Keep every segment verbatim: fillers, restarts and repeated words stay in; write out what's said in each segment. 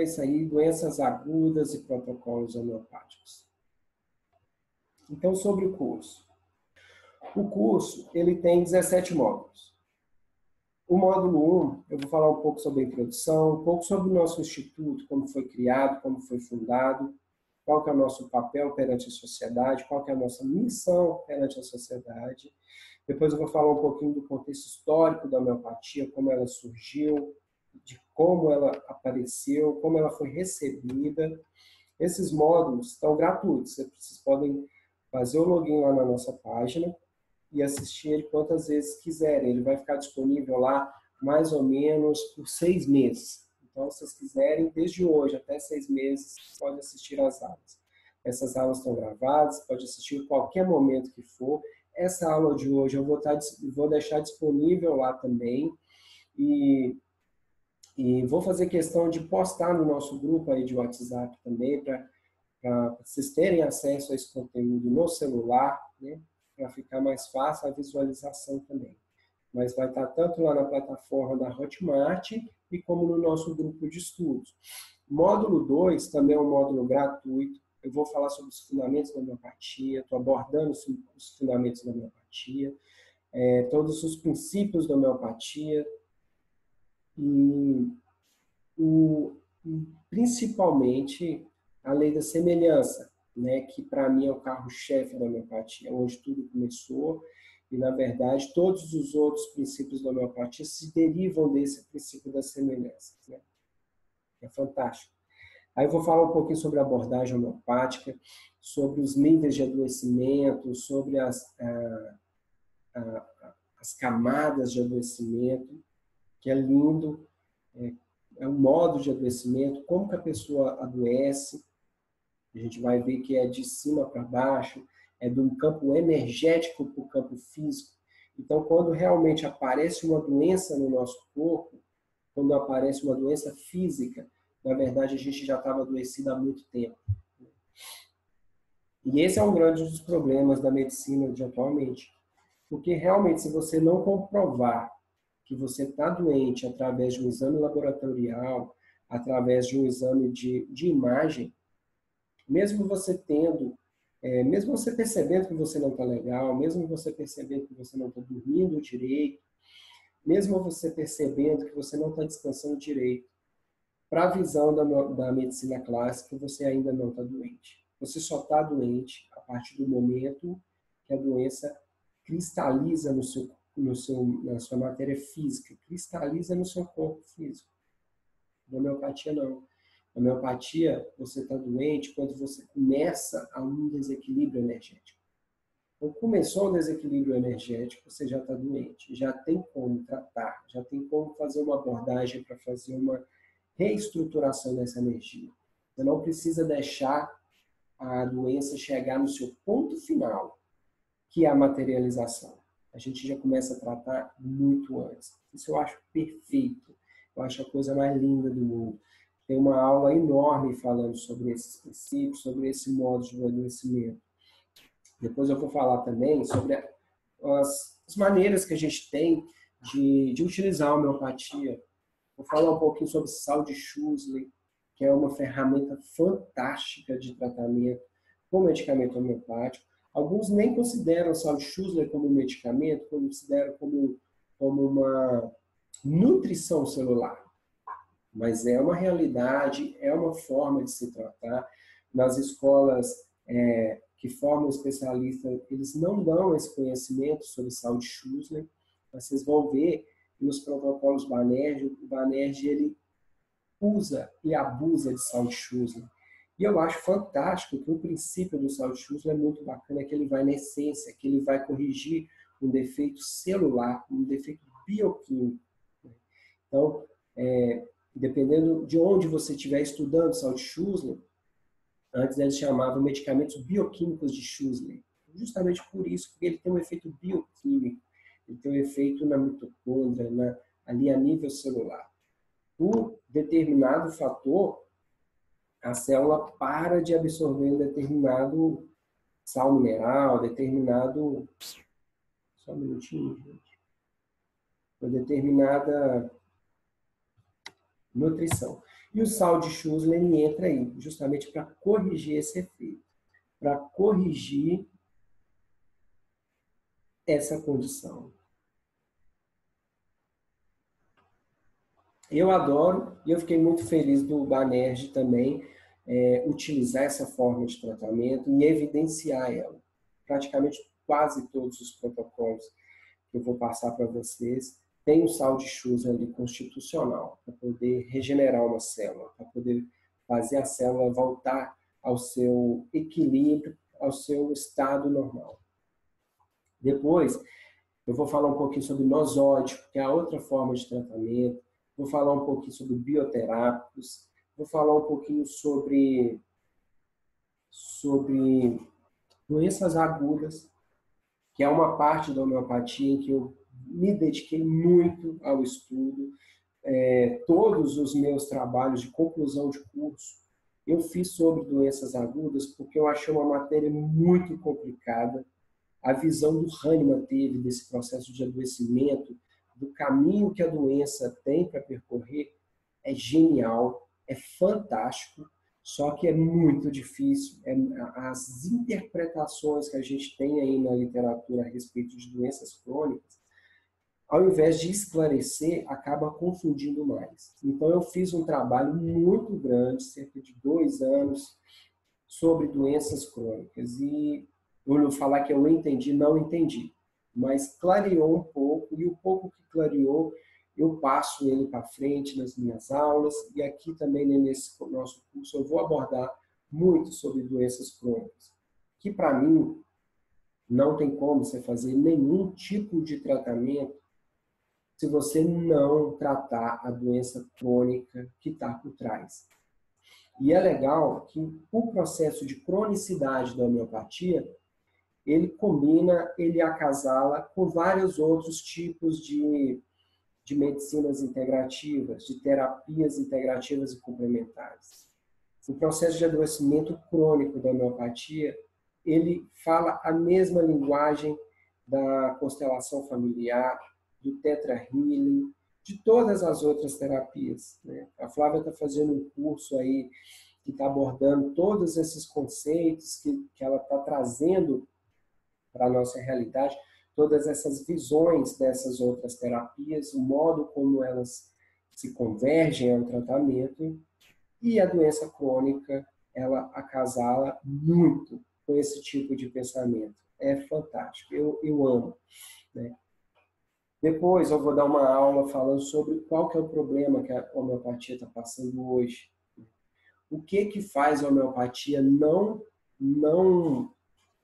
é isso aí, doenças agudas e protocolos homeopáticos. Então, sobre o curso. O curso, ele tem dezessete módulos. O módulo um, eu vou falar um pouco sobre a introdução, um pouco sobre o nosso instituto, como foi criado, como foi fundado, qual que é o nosso papel perante a sociedade, qual que é a nossa missão perante a sociedade. Depois eu vou falar um pouquinho do contexto histórico da homeopatia, como ela surgiu, de como ela apareceu, como ela foi recebida. Esses módulos estão gratuitos, vocês podem fazer o login lá na nossa página e assistir ele quantas vezes quiserem. Ele vai ficar disponível lá mais ou menos por seis meses. Então, se vocês quiserem, desde hoje até seis meses, pode assistir às aulas. Essas aulas estão gravadas, pode assistir em qualquer momento que for. Essa aula de hoje eu vou, estar, vou deixar disponível lá também. E, e vou fazer questão de postar no nosso grupo aí de WhatsApp também, para vocês terem acesso a esse conteúdo no celular, né? Para ficar mais fácil a visualização também. Mas vai estar tanto lá na plataforma da Hotmart e como no nosso grupo de estudos. Módulo dois também é um módulo gratuito. Eu vou falar sobre os fundamentos da homeopatia, estou abordando os fundamentos da homeopatia, é, todos os princípios da homeopatia e, o, e principalmente a lei da semelhança, né, que para mim é o carro-chefe da homeopatia, onde tudo começou. E, na verdade, todos os outros princípios da homeopatia se derivam desse princípio da semelhança. Né? É fantástico. Aí eu vou falar um pouquinho sobre a abordagem homeopática, sobre os níveis de adoecimento, sobre as, a, a, as camadas de adoecimento, que é lindo, é, é um modo de adoecimento, como que a pessoa adoece. A gente vai ver que é de cima para baixo, é de um campo energético para o campo físico. Então, quando realmente aparece uma doença no nosso corpo, quando aparece uma doença física, na verdade, a gente já estava adoecido há muito tempo. E esse é um grande dos problemas da medicina de atualmente. Porque, realmente, se você não comprovar que você está doente através de um exame laboratorial, através de um exame de, de imagem, mesmo você tendo É, mesmo você percebendo que você não está legal, mesmo você percebendo que você não está dormindo direito, mesmo você percebendo que você não está descansando direito, para a visão da, da medicina clássica, você ainda não está doente. Você só está doente a partir do momento que a doença cristaliza no seu, no seu, na sua matéria física, cristaliza no seu corpo físico. Na homeopatia, não. Na homeopatia, você está doente quando você começa a um desequilíbrio energético. Então, começou um desequilíbrio energético, você já está doente. Já tem como tratar, já tem como fazer uma abordagem para fazer uma reestruturação dessa energia. Você não precisa deixar a doença chegar no seu ponto final, que é a materialização. A gente já começa a tratar muito antes. Isso eu acho perfeito. Eu acho a coisa mais linda do mundo. Tem uma aula enorme falando sobre esses princípios, sobre esse modo de adoecimento. Depois eu vou falar também sobre as, as maneiras que a gente tem de, de utilizar a homeopatia. Vou falar um pouquinho sobre sal de Schussler, que é uma ferramenta fantástica de tratamento com medicamento homeopático. Alguns nem consideram sal de Schussler como medicamento, consideram como, como uma nutrição celular. Mas é uma realidade, é uma forma de se tratar. Nas escolas é, que formam especialistas, eles não dão esse conhecimento sobre sal de Schussler. Vocês vão ver que nos protocolos Banerjee, o Banerjee ele usa e abusa de sal de Schussler. E eu acho fantástico que o princípio do sal de Schussler é muito bacana, que ele vai na essência, que ele vai corrigir um defeito celular, um defeito bioquímico. Então, é, dependendo de onde você estiver estudando sal de Schussler, antes eles chamavam medicamentos bioquímicos de Schussler. Justamente por isso, porque ele tem um efeito bioquímico, ele tem um efeito na mitocôndria, na, ali a nível celular. Por determinado fator, a célula para de absorver um determinado sal mineral, determinado... Só um minutinho, gente. Uma determinada nutrição. E o sal de Schussler, ele entra aí, justamente para corrigir esse efeito, para corrigir essa condição. Eu adoro, e eu fiquei muito feliz do Banerjee também é, utilizar essa forma de tratamento e evidenciar ela. Praticamente quase todos os protocolos que eu vou passar para vocês tem o sal de Schussler ali constitucional, para poder regenerar uma célula, para poder fazer a célula voltar ao seu equilíbrio, ao seu estado normal. Depois, eu vou falar um pouquinho sobre nosódico, que é a outra forma de tratamento. Vou falar um pouquinho sobre bioterápicos. Vou falar um pouquinho sobre, sobre doenças agudas, que é uma parte da homeopatia em que eu me dediquei muito ao estudo. É, todos os meus trabalhos de conclusão de curso eu fiz sobre doenças agudas porque eu achei uma matéria muito complicada. A visão do Hahnemann teve desse processo de adoecimento, do caminho que a doença tem para percorrer, é genial, é fantástico, só que é muito difícil. É, as interpretações que a gente tem aí na literatura a respeito de doenças crônicas, ao invés de esclarecer, acaba confundindo mais. Então, eu fiz um trabalho muito grande, cerca de dois anos, sobre doenças crônicas. E eu não falar que eu entendi, não entendi, mas clareou um pouco, e o pouco que clareou, eu passo ele para frente nas minhas aulas, e aqui também nesse nosso curso eu vou abordar muito sobre doenças crônicas, que para mim não tem como você fazer nenhum tipo de tratamento se você não tratar a doença crônica que está por trás. E é legal que o processo de cronicidade da homeopatia, ele combina, ele acasala com vários outros tipos de, de medicinas integrativas, de terapias integrativas e complementares. O processo de adoecimento crônico da homeopatia, ele fala a mesma linguagem da constelação familiar, do Theta Healing, de todas as outras terapias, né? A Flávia está fazendo um curso aí que está abordando todos esses conceitos que, que ela está trazendo para a nossa realidade, todas essas visões dessas outras terapias, o modo como elas se convergem ao tratamento, e a doença crônica, ela acasala muito com esse tipo de pensamento. É fantástico, eu, eu amo, né? Depois eu vou dar uma aula falando sobre qual que é o problema que a homeopatia está passando hoje. O que que faz a homeopatia não, não,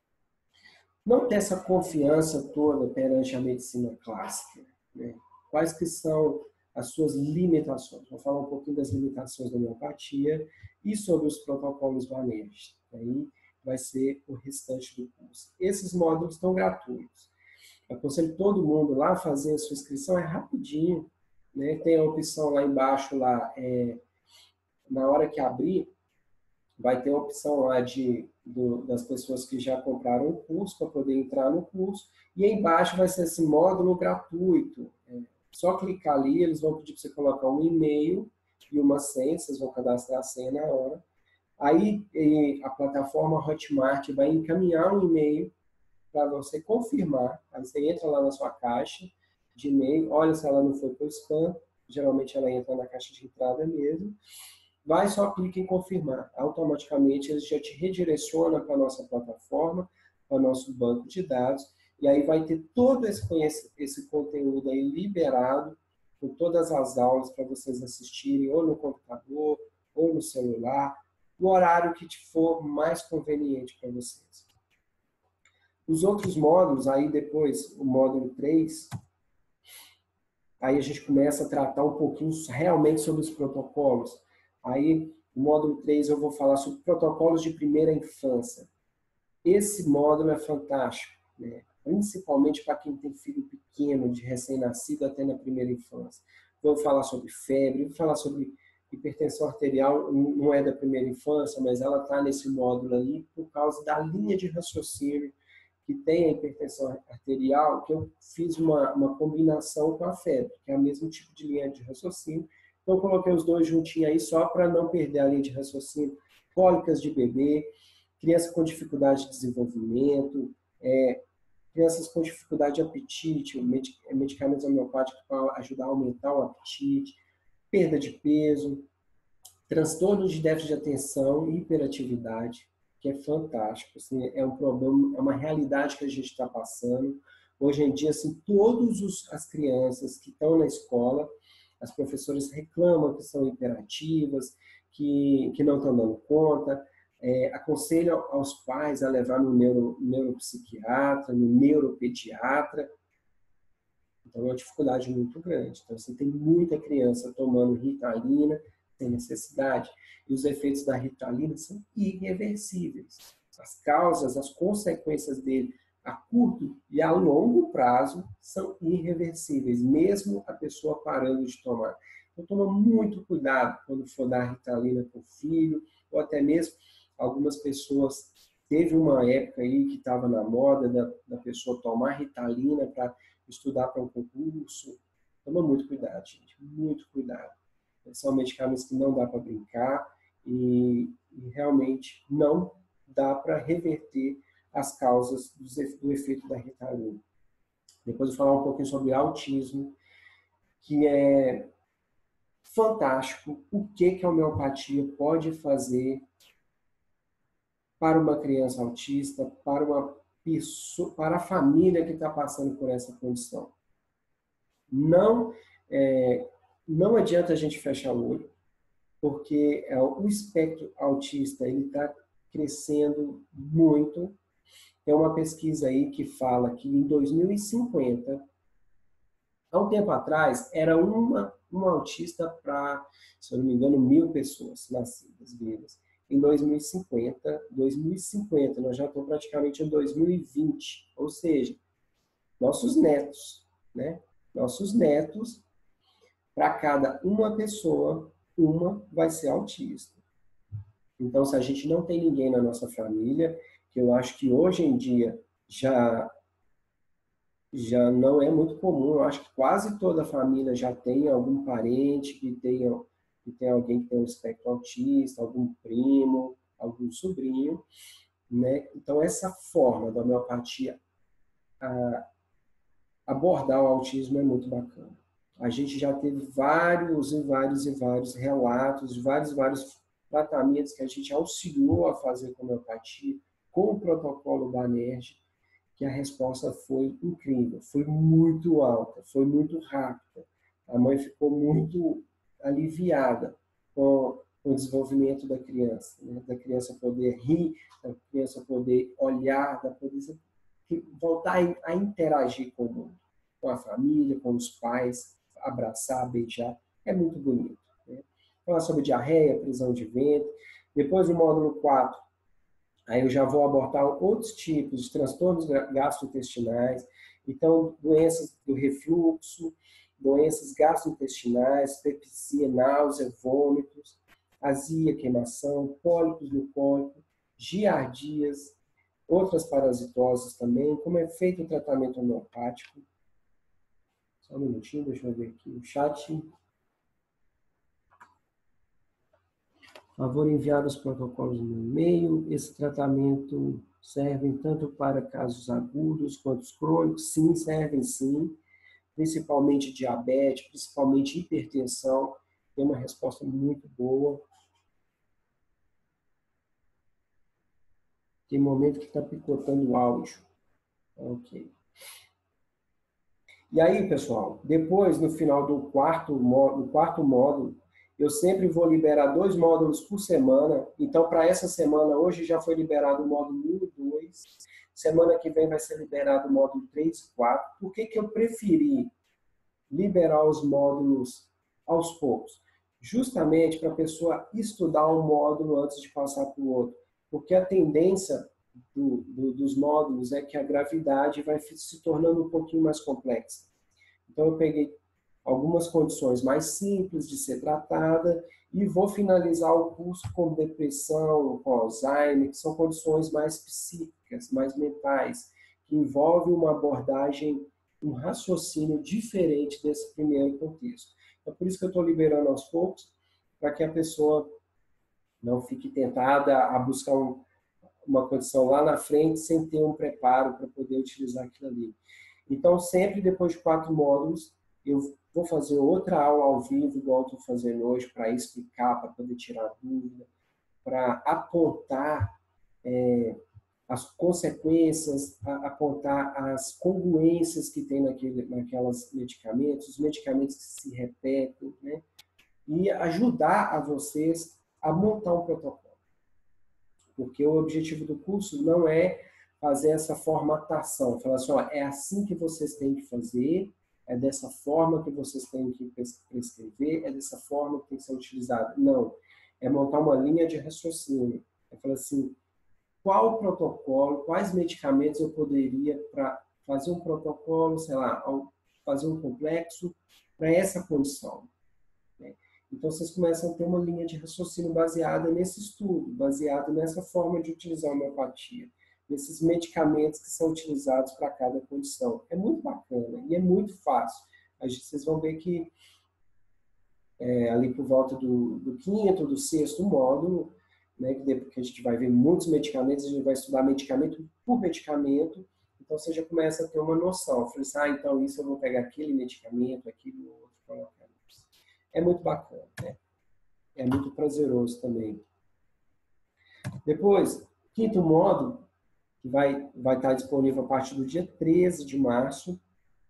não ter essa confiança toda perante a medicina clássica, né? Quais que são as suas limitações? Vou falar um pouquinho das limitações da homeopatia e sobre os protocolos Banerjee. Aí vai ser o restante do curso. Esses módulos estão gratuitos. Aconselho todo mundo lá a fazer a sua inscrição, é rapidinho, né? Tem a opção lá embaixo, lá, é, na hora que abrir, vai ter a opção lá de, do, das pessoas que já compraram o curso, para poder entrar no curso, e aí embaixo vai ser esse módulo gratuito. É, só clicar ali, eles vão pedir para você colocar um e-mail e uma senha, vocês vão cadastrar a senha na hora. Aí a plataforma Hotmart vai encaminhar um e-mail para você confirmar. Aí você entra lá na sua caixa de e-mail, olha se ela não foi para o spam, geralmente ela entra na caixa de entrada mesmo, vai, só clica em confirmar. Automaticamente ele já te redireciona para a nossa plataforma, para o nosso banco de dados, e aí vai ter todo esse, esse conteúdo aí liberado, com todas as aulas para vocês assistirem, ou no computador, ou no celular, no horário que te for mais conveniente para vocês. Os outros módulos, aí depois, o módulo três, aí a gente começa a tratar um pouquinho realmente sobre os protocolos. Aí, no módulo três, eu vou falar sobre protocolos de primeira infância. Esse módulo é fantástico, né? Principalmente para quem tem filho pequeno, de recém-nascido até na primeira infância. Vou falar sobre febre, vou falar sobre hipertensão arterial, não é da primeira infância, mas ela está nesse módulo aí por causa da linha de raciocínio que tem a hipertensão arterial, que eu fiz uma, uma combinação com a febre, que é o mesmo tipo de linha de raciocínio, Então, eu coloquei os dois juntinhos aí só para não perder a linha de raciocínio. Cólicas de bebê, criança com dificuldade de desenvolvimento, é, crianças com dificuldade de apetite, medicamentos homeopáticos para ajudar a aumentar o apetite, perda de peso, transtorno de déficit de atenção e hiperatividade, que é fantástico. Assim, é um problema, é uma realidade que a gente está passando. Hoje em dia, assim, todas as crianças que estão na escola, as professoras reclamam que são hiperativas, que, que não estão dando conta, é, aconselham aos pais a levar no neuro, neuropsiquiatra, no neuropediatra. Então, é uma dificuldade muito grande. Então, você tem muita criança tomando Ritalina sem necessidade. E os efeitos da Ritalina são irreversíveis. As causas, as consequências dele a curto e a longo prazo são irreversíveis, mesmo a pessoa parando de tomar. Então, toma muito cuidado quando for dar Ritalina para o filho, ou até mesmo algumas pessoas. Teve uma época aí que estava na moda da, da pessoa tomar Ritalina para estudar para um concurso. Toma muito cuidado, gente, muito cuidado. São medicamentos que não dá para brincar e, e realmente não dá para reverter as causas do efeito da Ritalina. Depois eu vou falar um pouquinho sobre autismo, que é fantástico o que, que a homeopatia pode fazer para uma criança autista, para, uma pessoa, para a família que está passando por essa condição. Não, é, não adianta a gente fechar o olho, porque é, o espectro autista está crescendo muito. Tem uma pesquisa aí que fala que em dois mil e cinquenta, há um tempo atrás, era uma, uma autista para, se eu não me engano, mil pessoas nascidas vivas. Em dois mil e cinquenta, dois mil e cinquenta, nós já estamos praticamente em dois mil e vinte, ou seja, nossos netos, né? Nossos netos, para cada uma pessoa, uma vai ser autista. Então, se a gente não tem ninguém na nossa família, que eu acho que hoje em dia já, já não é muito comum, eu acho que quase toda a família já tem algum parente que tenha, que tem alguém que tem um espectro autista, algum primo, algum sobrinho, né? Então, essa forma da homeopatia a, abordar o autismo é muito bacana. A gente já teve vários e vários e vários relatos, vários e vários tratamentos que a gente auxiliou a fazer com homeopatia, com o protocolo Banerj, que a resposta foi incrível, foi muito alta, foi muito rápida. A mãe ficou muito aliviada com o desenvolvimento da criança, né? Da criança poder rir, da criança poder olhar, da poder voltar a interagir com o mundo, com a família, com os pais, abraçar, beijar, é muito bonito. Né? Falar sobre diarreia, prisão de ventre. Depois, no módulo quatro, aí eu já vou abordar outros tipos de transtornos gastrointestinais, então, doenças do refluxo, doenças gastrointestinais, pepsia, náusea, vômitos, azia, queimação, pólipos no cólico, giardias, outras parasitoses também, como é feito o tratamento homeopático. Só um minutinho, deixa eu ver aqui o chat. Favor enviar os protocolos no e-mail. Esse tratamento serve tanto para casos agudos quanto os crônicos? Sim, servem sim. Principalmente diabetes, principalmente hipertensão. Tem uma resposta muito boa. Tem momento que está picotando o áudio. Ok. E aí, pessoal, depois, no final do quarto, do quarto módulo, eu sempre vou liberar dois módulos por semana. Então, para essa semana, hoje já foi liberado o módulo um e dois. Semana que vem vai ser liberado o módulo três e quatro. Por que que eu preferi liberar os módulos aos poucos? Justamente para a pessoa estudar um módulo antes de passar para o outro. Porque a tendência do, do, dos módulos é que a gravidade vai se tornando um pouquinho mais complexa. Então, eu peguei algumas condições mais simples de ser tratada e vou finalizar o curso com depressão, com Alzheimer, que são condições mais psíquicas, mais mentais, que envolvem uma abordagem, um raciocínio diferente desse primeiro contexto. Então, por isso que eu estou liberando aos poucos, para que a pessoa não fique tentada a buscar um, uma condição lá na frente sem ter um preparo para poder utilizar aquilo ali. Então, sempre depois de quatro módulos, eu vou fazer outra aula ao vivo, igual estou fazendo hoje, para explicar, para poder tirar dúvida, para apontar é, as consequências, a, apontar as congruências que tem naquele, naquelas medicamentos, os medicamentos que se repetem, né? E ajudar a vocês a montar um protocolo. Porque o objetivo do curso não é fazer essa formatação, falar assim, ó, é assim que vocês têm que fazer, é dessa forma que vocês têm que prescrever, é dessa forma que tem que ser utilizado. Não, é montar uma linha de raciocínio. É falar assim, qual protocolo, quais medicamentos eu poderia para fazer um protocolo, sei lá, fazer um complexo para essa condição. Né? Então, vocês começam a ter uma linha de raciocínio baseada nesse estudo, baseado nessa forma de utilizar a homeopatia, nesses medicamentos que são utilizados para cada condição. É muito bacana e é muito fácil. Aí vocês vão ver que é, ali por volta do, do quinto, do sexto módulo, né, que depois que a gente vai ver muitos medicamentos, a gente vai estudar medicamento por medicamento, então você já começa a ter uma noção. Eu falei assim, ah, então isso eu vou pegar aquele medicamento, aquele outro, colocar isso. É muito bacana, né? É muito prazeroso também. Depois, quinto módulo, que vai, vai estar disponível a partir do dia treze de março,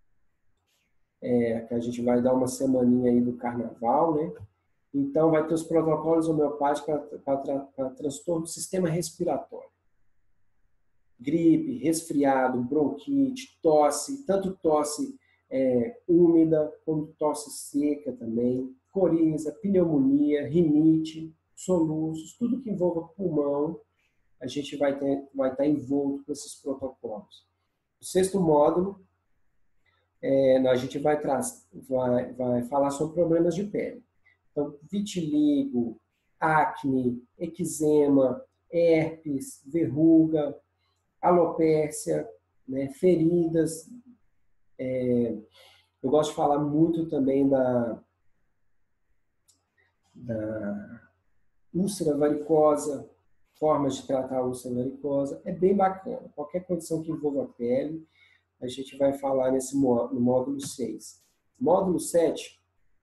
é, que a gente vai dar uma semaninha aí do carnaval, né? Então, vai ter os protocolos homeopáticos para transtorno do sistema respiratório. Gripe, resfriado, bronquite, tosse, tanto tosse é, úmida, como tosse seca também, coriza, pneumonia, rinite, soluços, tudo que envolva pulmão, a gente vai, ter, vai estar envolto com esses protocolos. O sexto módulo, é, a gente vai, vai, vai falar sobre problemas de pele. Então, vitiligo, acne, eczema, herpes, verruga, alopécia, né, feridas. É, eu gosto de falar muito também da, da úlcera varicosa, formas de tratar a úlcera varicosa. É bem bacana. Qualquer condição que envolva a pele, a gente vai falar nesse no módulo seis. Módulo sete,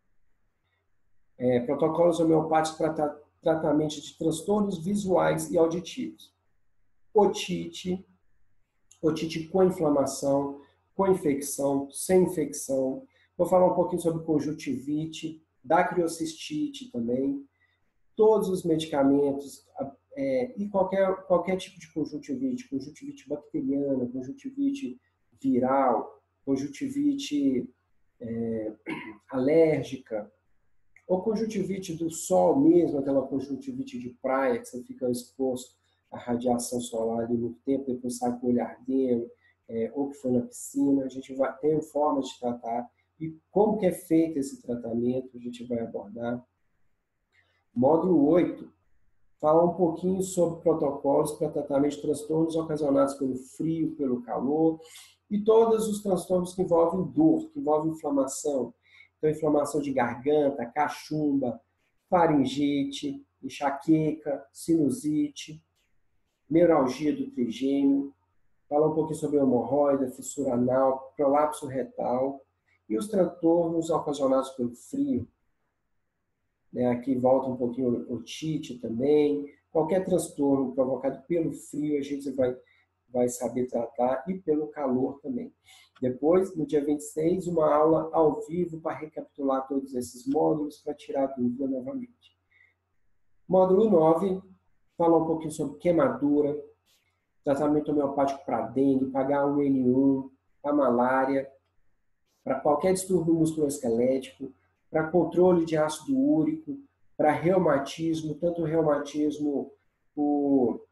é, protocolos homeopáticos para tra tratamento de transtornos visuais e auditivos. Otite, otite com inflamação, com infecção, sem infecção. Vou falar um pouquinho sobre conjuntivite, dacriocistite também. Todos os medicamentos é, e qualquer, qualquer tipo de conjuntivite, conjuntivite bacteriana, conjuntivite viral, conjuntivite é, alérgica, ou conjuntivite do sol mesmo, aquela conjuntivite de praia, que você fica exposto à radiação solar ali muito tempo, depois sai com o olho ardendo, é, ou que foi na piscina. A gente vai ter formas de tratar e como que é feito esse tratamento, a gente vai abordar. Módulo oito, fala um pouquinho sobre protocolos para tratamento de transtornos ocasionados pelo frio, pelo calor, e todos os transtornos que envolvem dor, que envolvem inflamação. Então, inflamação de garganta, cachumba, faringite, enxaqueca, sinusite, neuralgia do trigêmeo, fala um pouquinho sobre hemorroida, fissura anal, prolapso retal e os transtornos ocasionados pelo frio. Né, aqui volta um pouquinho otite também. Qualquer transtorno provocado pelo frio, a gente vai, vai saber tratar, e pelo calor também. Depois, no dia vinte e seis, uma aula ao vivo para recapitular todos esses módulos, para tirar dúvida novamente. Módulo nove, fala um pouquinho sobre queimadura, tratamento homeopático para dengue, para H um N um, para malária, para qualquer distúrbio musculoesquelético, para controle de ácido úrico, para reumatismo, tanto reumatismo por,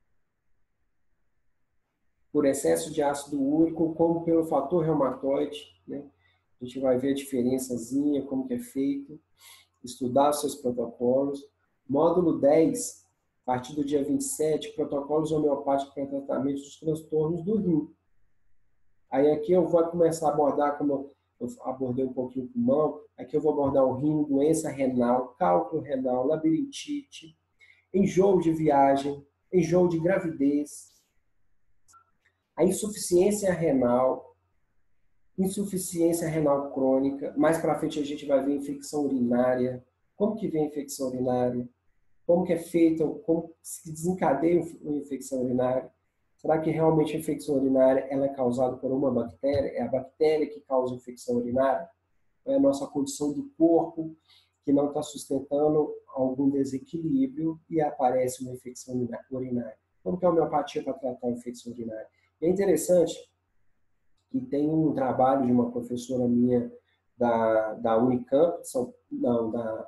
por excesso de ácido úrico, como pelo fator reumatoide, né? A gente vai ver a diferençazinha, como que é feito, estudar os seus protocolos. Módulo dez, a partir do dia vinte e sete, protocolos homeopáticos para tratamento dos transtornos do rim. Aí aqui eu vou começar a abordar como eu abordei um pouquinho o pulmão, aqui eu vou abordar o rim, doença renal, cálculo renal, labirintite, enjoo de viagem, enjoo de gravidez, a insuficiência renal, insuficiência renal crônica. Mais para frente a gente vai ver infecção urinária. Como que vem a infecção urinária? Como que é feita, como se desencadeia uma infecção urinária? Será que realmente a infecção urinária ela é causada por uma bactéria? É a bactéria que causa a infecção urinária? É a nossa condição do corpo que não está sustentando algum desequilíbrio e aparece uma infecção urinária? Como que é a homeopatia para tratar a infecção urinária? É interessante que tem um trabalho de uma professora minha da, da Unicamp, São, não, da,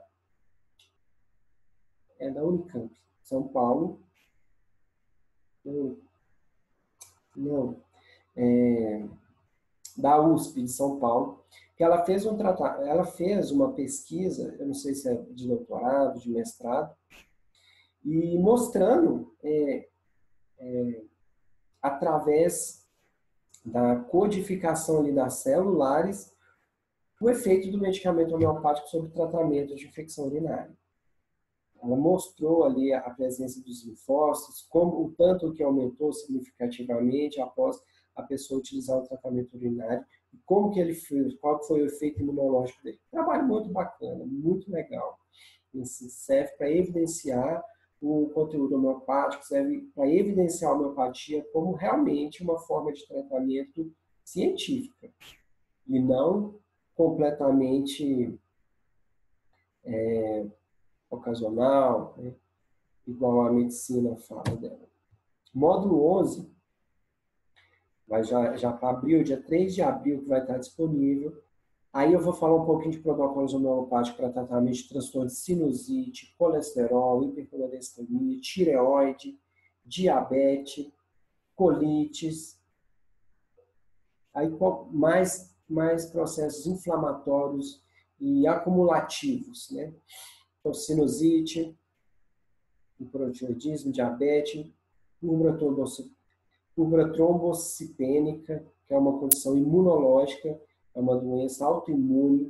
é da Unicamp, São Paulo, não, não é, da U S P de São Paulo, que ela fez um tratamento, ela fez uma pesquisa, eu não sei se é de doutorado, de mestrado, e mostrando é, é, através da codificação ali das celulares o efeito do medicamento homeopático sobre o tratamento de infecção urinária. Ela mostrou ali a presença dos linfócitos, como o tanto que aumentou significativamente após a pessoa utilizar o tratamento urinário, e como que ele fez, qual foi o efeito imunológico dele. Trabalho muito bacana, muito legal. Isso serve para evidenciar o conteúdo homeopático, serve para evidenciar a homeopatia como realmente uma forma de tratamento científica, e não completamente é, ocasional, né? Igual a medicina fala dela. Módulo onze, vai já, já para abril, dia três de abril, que vai estar disponível. Aí eu vou falar um pouquinho de protocolos homeopáticos para tratamento de transtorno de sinusite, colesterol, hipercolesterolemia, tireoide, diabetes, colites, aí mais, mais processos inflamatórios e acumulativos, né? Então, sinusite, hipotireoidismo, diabetes, púrpura trombocitênica, que é uma condição imunológica, é uma doença autoimune,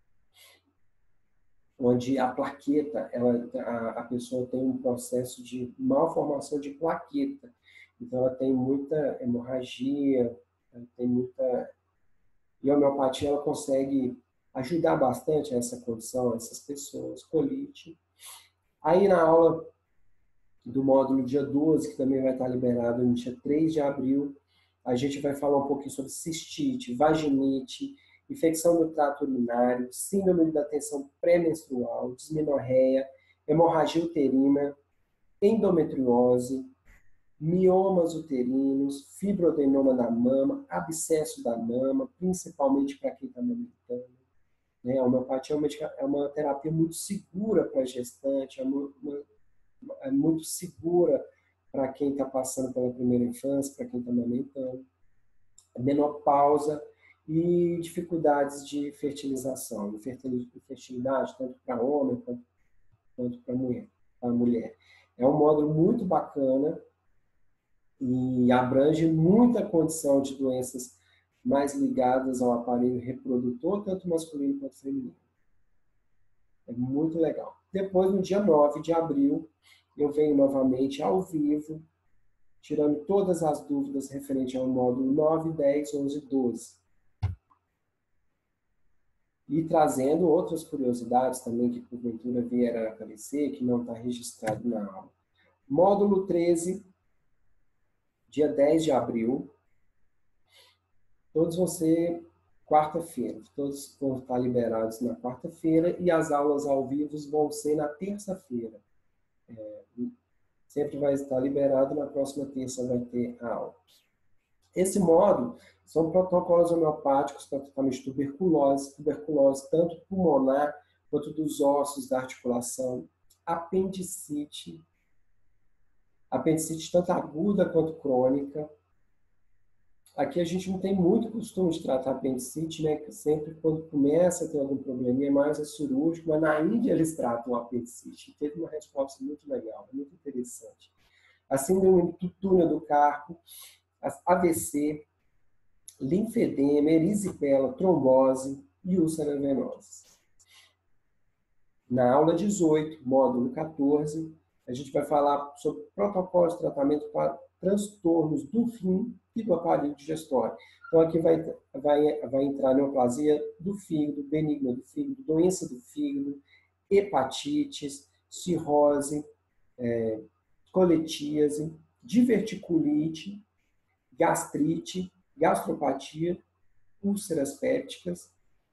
onde a plaqueta, ela, a, a pessoa tem um processo de malformação de plaqueta. Então, ela tem muita hemorragia, tem muita... E a homeopatia, ela consegue ajudar bastante essa condição, essas pessoas, colite. Aí, na aula do módulo dia doze, que também vai estar liberado no dia três de abril, a gente vai falar um pouquinho sobre cistite, vaginite, infecção do trato urinário, síndrome da tensão pré-menstrual, dismenorreia, hemorragia uterina, endometriose, miomas uterinos, fibroadenoma da mama, abscesso da mama, principalmente para quem está amamentando. Né? A homeopatia é uma, é uma terapia muito segura para a gestante, é, uma, uma, é muito segura para quem está passando pela primeira infância, para quem está amamentando. Menopausa e dificuldades de fertilização, infertilidade, tanto para homem quanto, quanto para mulher, para mulher. É um módulo muito bacana e abrange muita condição de doenças mais ligadas ao aparelho reprodutor, tanto masculino quanto feminino. É muito legal. Depois, no dia nove de abril, eu venho novamente ao vivo, tirando todas as dúvidas referentes ao módulo nove, dez, onze, doze. E trazendo outras curiosidades também que porventura vieram a aparecer, que não está registrado na aula. Módulo treze, dia dez de abril. Todos vão ser quarta-feira. Todos vão estar liberados na quarta-feira e as aulas ao vivo vão ser na terça-feira. É, sempre vai estar liberado, na próxima terça vai ter a aula. Esse módulo são protocolos homeopáticos para tratamento de tuberculose, tuberculose tanto pulmonar quanto dos ossos, da articulação, apendicite, apendicite tanto aguda quanto crônica. Aqui a gente não tem muito costume de tratar apendicite, né? Sempre quando começa a ter algum probleminha, mais é cirúrgico, mas na Índia eles tratam o apendicite. Teve uma resposta muito legal, muito interessante. A síndrome do túnel do carpo, A V C, linfedema, erisipela, trombose e úlcera venosa. Na aula dezoito, módulo quatorze, a gente vai falar sobre protocolos de tratamento para transtornos do rim e do aparelho digestório. Então, aqui vai, vai, vai entrar neoplasia do fígado, benigna do fígado, doença do fígado, hepatites, cirrose, é, coletíase, diverticulite, gastrite, gastropatia, úlceras pépticas.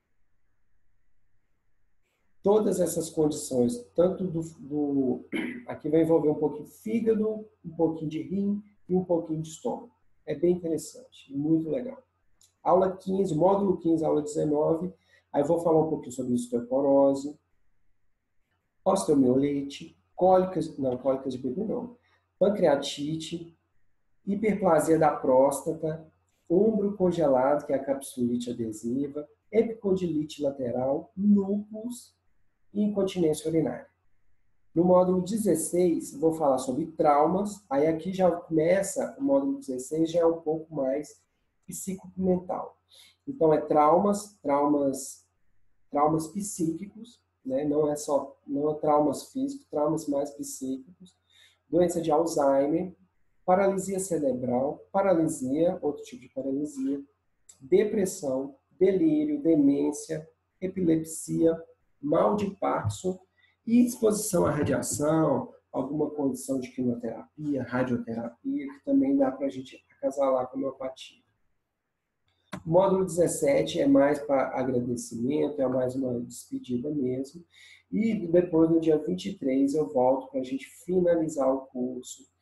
Todas essas condições, tanto do, do... Aqui vai envolver um pouquinho de fígado, um pouquinho de rim e um pouquinho de estômago. É bem interessante, muito legal. Aula quinze, módulo quinze, aula dezenove. Aí eu vou falar um pouquinho sobre osteoporose, osteomielite, cólicas, não, cólicas de bebê não, pancreatite, hiperplasia da próstata, ombro congelado, que é a capsulite adesiva, epicondilite lateral, lúpus e incontinência urinária. No módulo dezesseis, vou falar sobre traumas. Aí aqui já começa, o módulo dezesseis já é um pouco mais psicomental. Então, é traumas, traumas, traumas psíquicos, né? Não é só, não é traumas físicos, traumas mais psíquicos, doença de Alzheimer, paralisia cerebral, paralisia, outro tipo de paralisia, depressão, delírio, demência, epilepsia, mal de Parkinson e exposição à radiação, alguma condição de quimioterapia, radioterapia, que também dá para a gente acasalar com a homeopatia. O módulo dezessete é mais para agradecimento, é mais uma despedida mesmo. E depois, no dia vinte e três, eu volto para a gente finalizar o curso